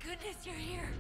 goodness you're here.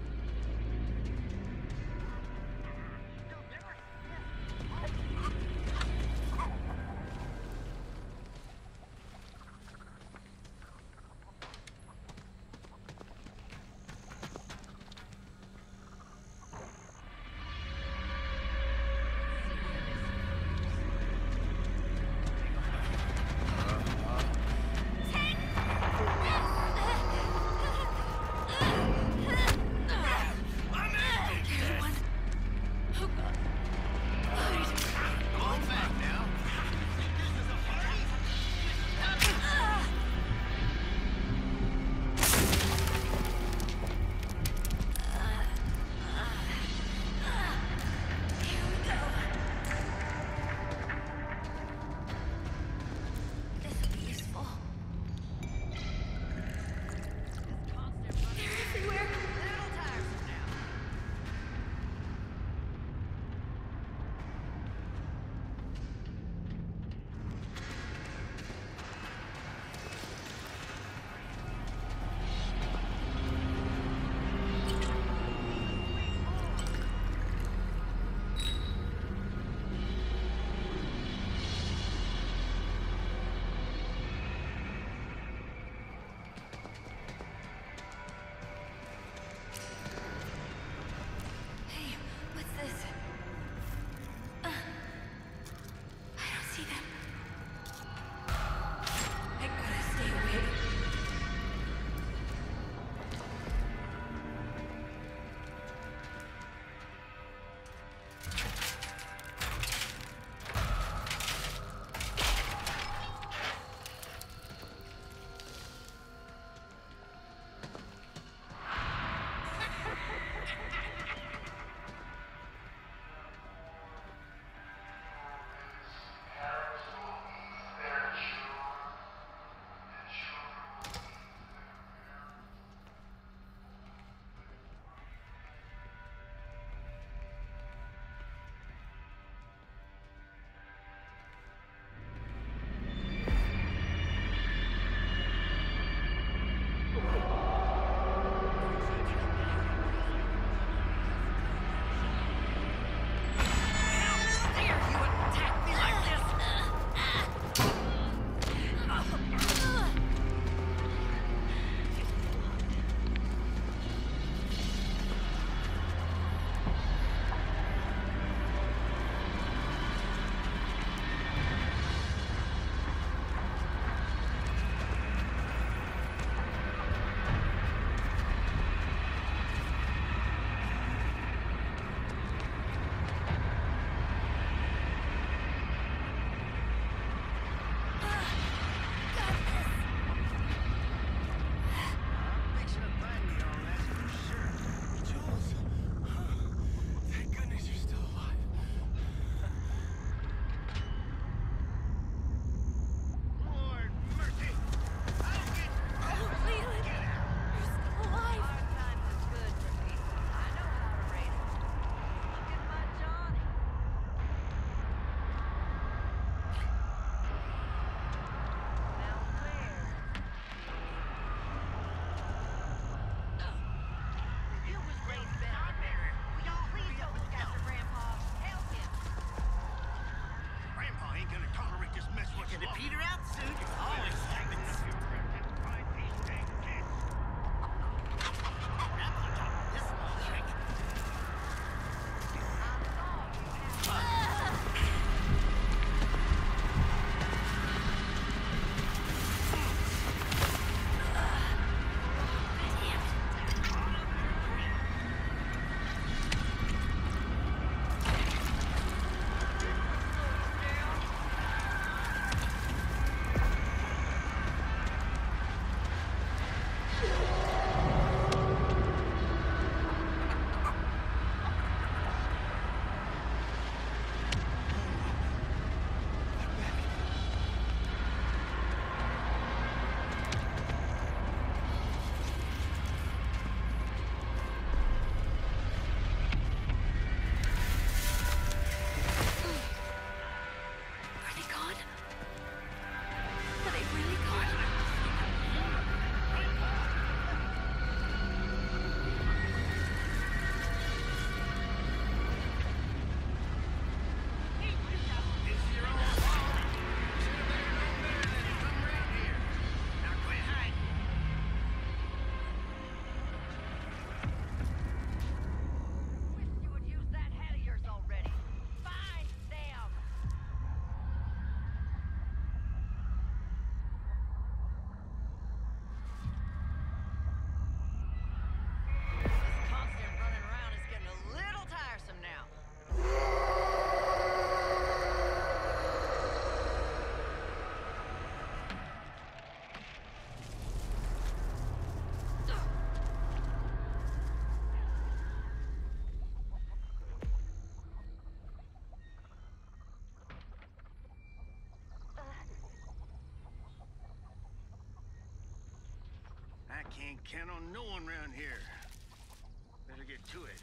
Count on no one around here. Better get to it.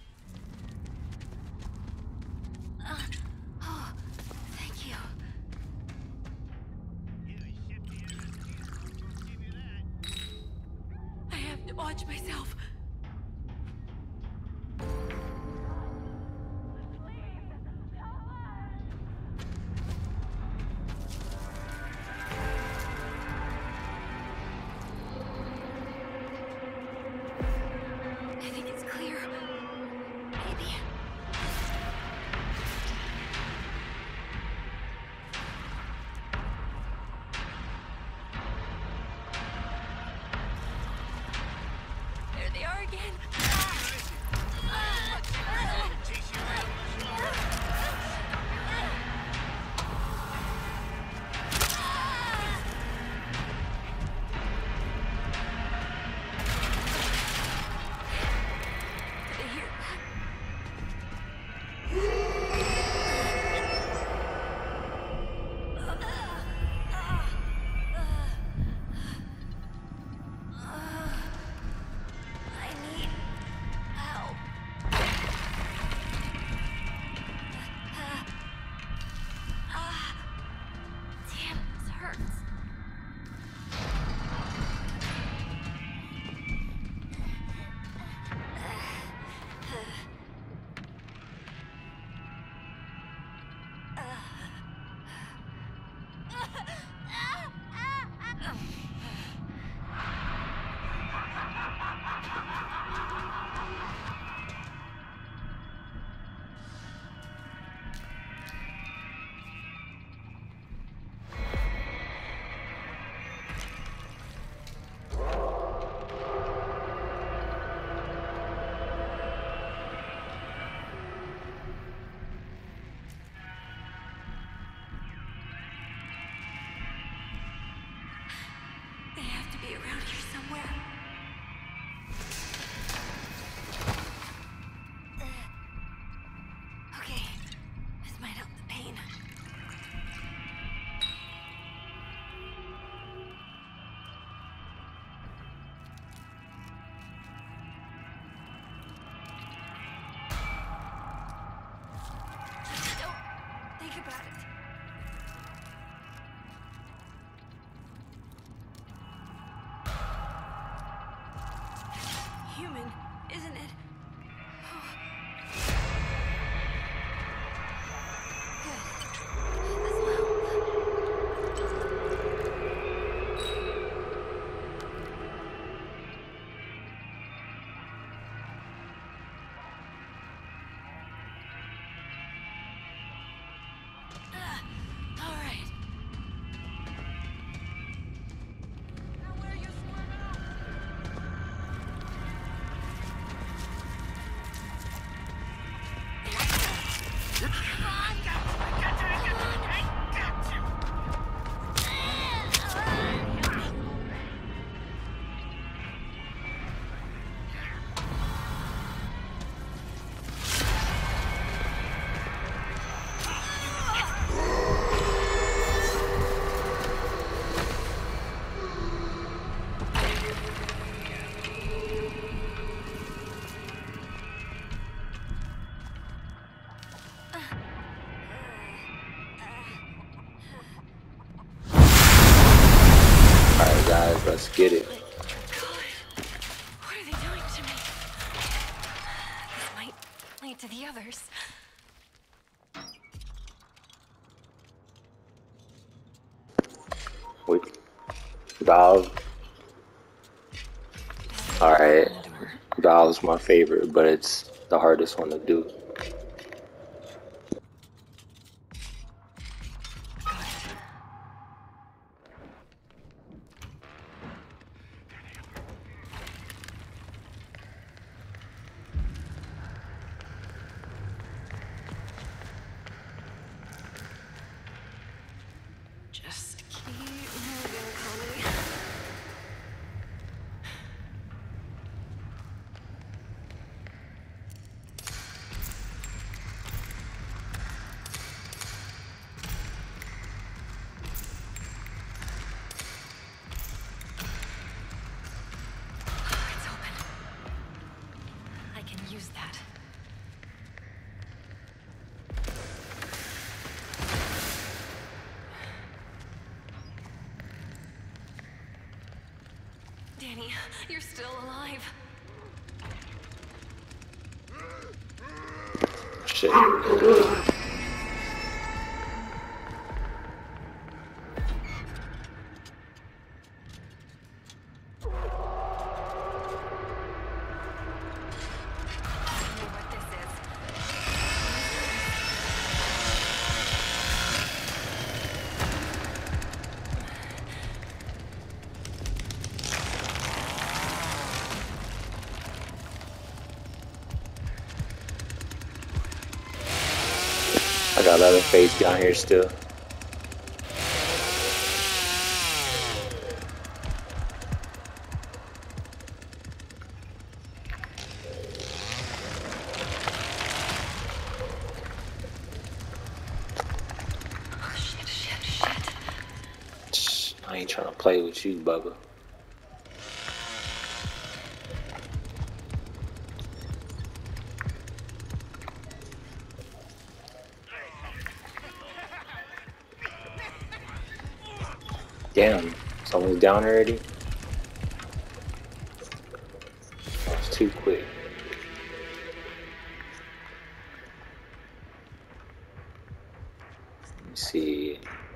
Oh, thank you. I have to watch myself. I think it's clear. Maybe. There they are again. They have to be around here somewhere. Okay, this might help the pain. Don't think about it. Human, isn't it? Good. This will help. All right. Now where are you swerving off? Alright guys, let's get it. What are they doing to me? This might lead to the others. Wait. Valve. Alright. Valve's my favorite, but it's the hardest one to do. Just keep moving, Connie. Danny, you're still alive. Shit. I got another face down here still. Oh, shit. I ain't trying to play with you, Bubba. Damn, someone's down already? That was too quick. Let me see.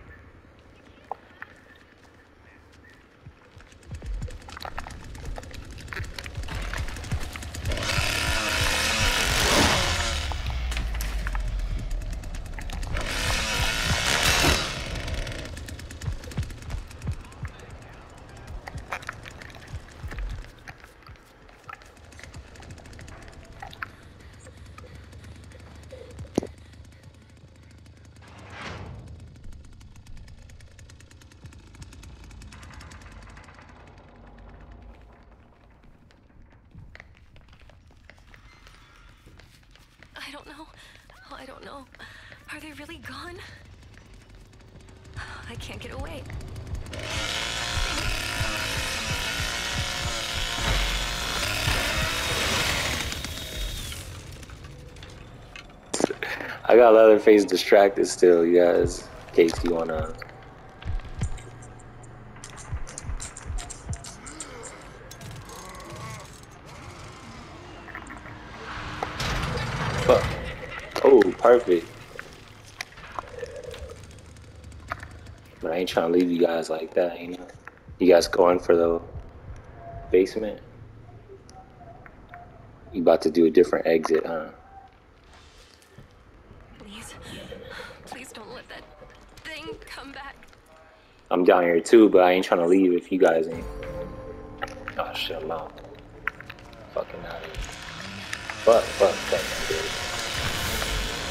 I don't know. Oh, I don't know. Are they really gone? I can't get away. I got Leatherface distracted still, you guys, in case you wanna. Fuck. Oh, perfect. But I ain't trying to leave you guys like that, you know? You guys going for the basement? You about to do a different exit, huh? Please don't let that thing come back. I'm down here too, but I ain't trying to leave if you guys ain't. Oh shit, I'm out. Fucking out of here. Fuck,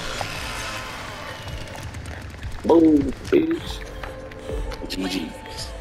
dude. Boom, bitch. GG.